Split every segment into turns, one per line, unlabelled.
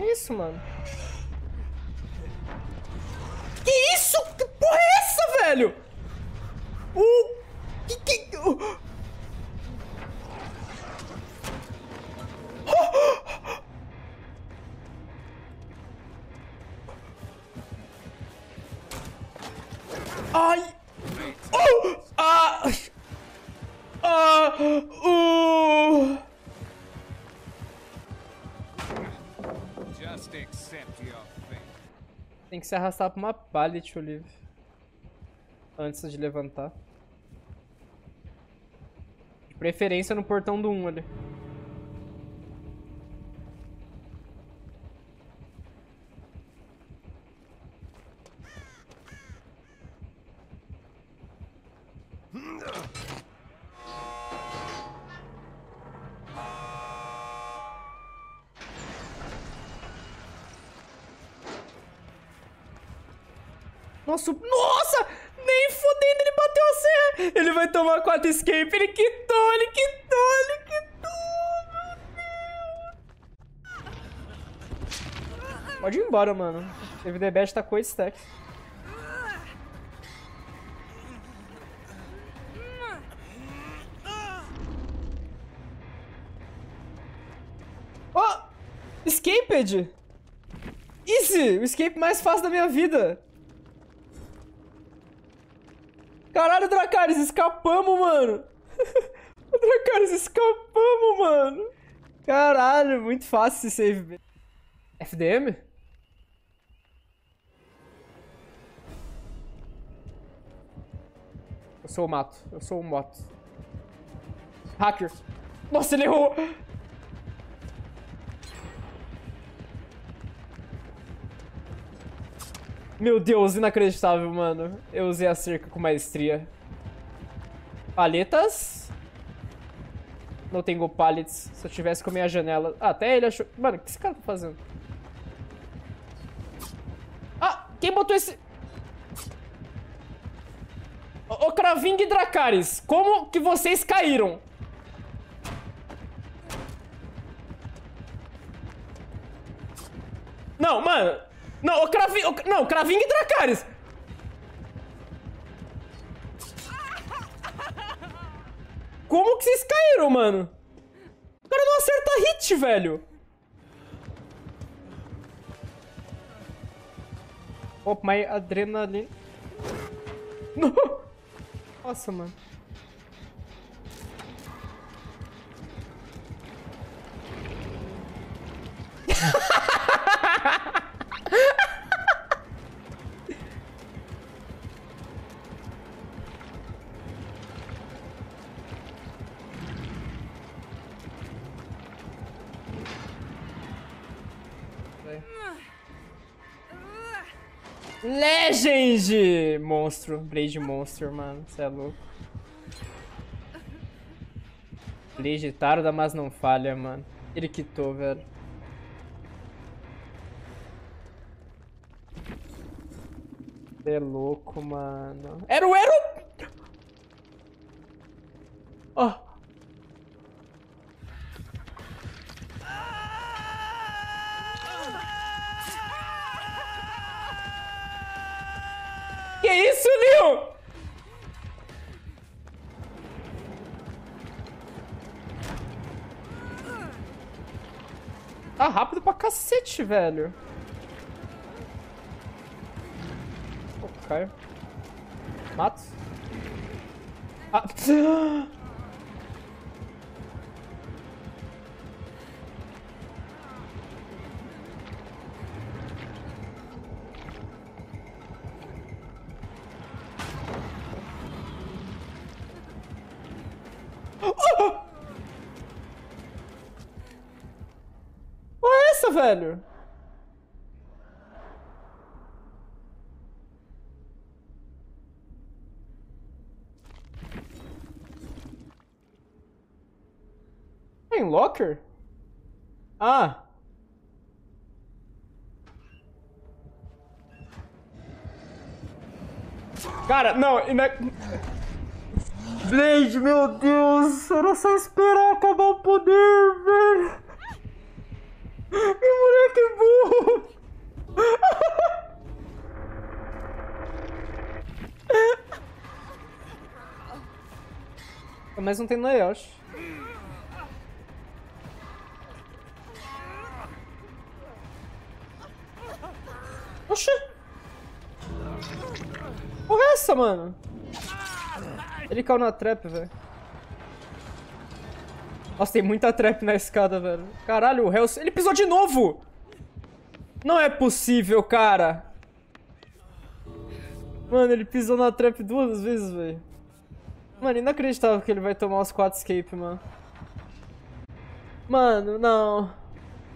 Que isso, mano? Que isso? Que porra é essa, velho? Ai! Ah! Ah!
Just accept your fate.
Tem que se arrastar pra uma pallet, Olive. Antes de levantar. De preferência no portão do 1 ali. Nossa! Nem fodendo, ele bateu a serra! Ele vai tomar 4 escape, ele quitou, ele quitou, ele quitou, meu Deus! Pode ir embora, mano. Teve The Best tá com 8 stacks. Oh! Escaped! Easy! O escape mais fácil da minha vida! Caralho, Dracarys, escapamos, mano! Dracarys, escapamos, mano! Caralho, muito fácil esse save. FDM? Eu sou o mato, eu sou o moto. Hacker! Nossa, ele errou! Meu Deus, inacreditável, mano. Eu usei a cerca com maestria. Paletas. Não tenho pallets. Se eu tivesse com a minha janela... Ah, até ele achou... Mano, o que esse cara tá fazendo? Ah, quem botou esse... Ô, Craving e Dracarys, como que vocês caíram? Não, mano... Não, o Craving... Não, Craving e Dracarys! Como que vocês caíram, mano? O cara não acerta hit, velho. Oh, my adrenaline... Não. Nossa, mano. Legend! Monstro. Blade Monster, mano. Você é louco. Blade tarda, mas não falha, mano. Ele quitou, velho. Você é louco, mano. Era o Ero! Oh. Que isso, Leon? Tá rápido pra cacete, velho. Oh, Caio. Mato. Ah. Olha essa, velho. Tem locker? Ah. Cara, não, Blade, meu Deus, era só esperar acabar o poder, velho. Meu moleque é burro! Mas não tem no Yoshi. Oxi! Porra é essa, mano? Ele caiu na trap, velho. Nossa, tem muita trap na escada, velho. Caralho, o Hells... Ele pisou de novo! Não é possível, cara. Mano, ele pisou na trap 2 vezes, velho. Mano, inacreditável que ele vai tomar os 4 escape, mano. Mano, não.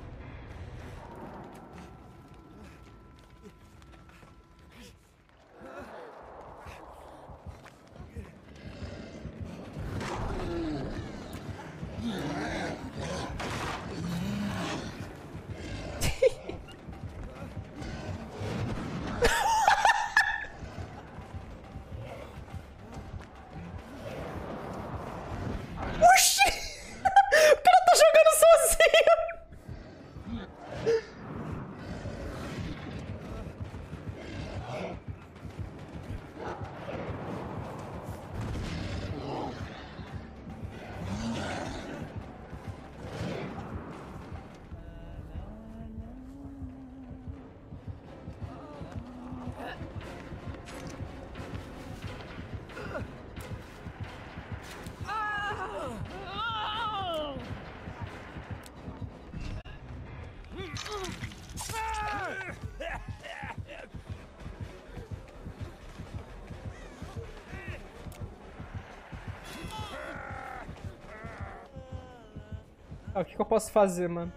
Ah, o que eu posso fazer, mano?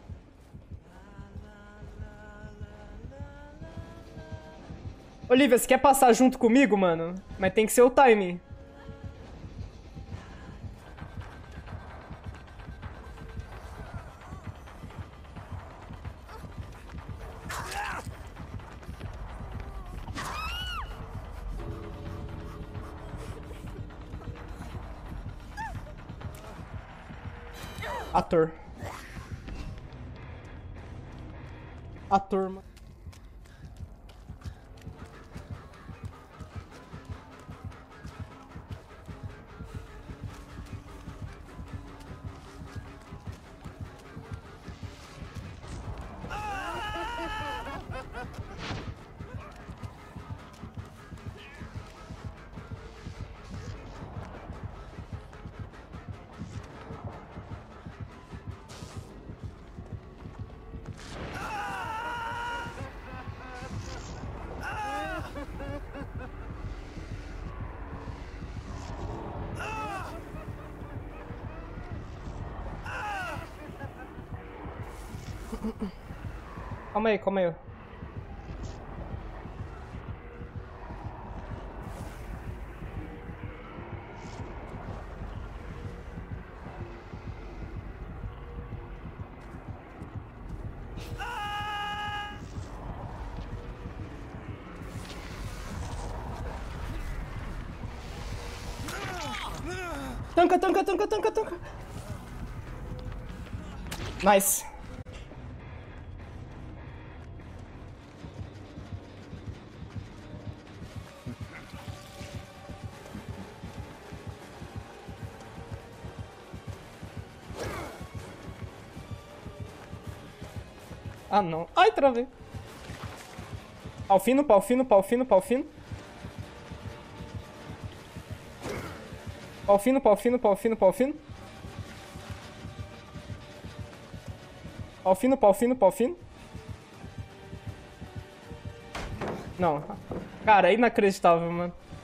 Olivia, você quer passar junto comigo, mano? Mas tem que ser o timing. Ator. Ator, mano. Calma aí, calma aí. Tanca, tanca, tanca, tanca, tanca. Nice. Ah, não. Ai, travei. Pau fino, pau fino, pau fino, pau fino. Pau fino, pau fino, pau fino, pau fino. Pau fino, pau fino, pau fino. Não. Cara, é inacreditável, mano.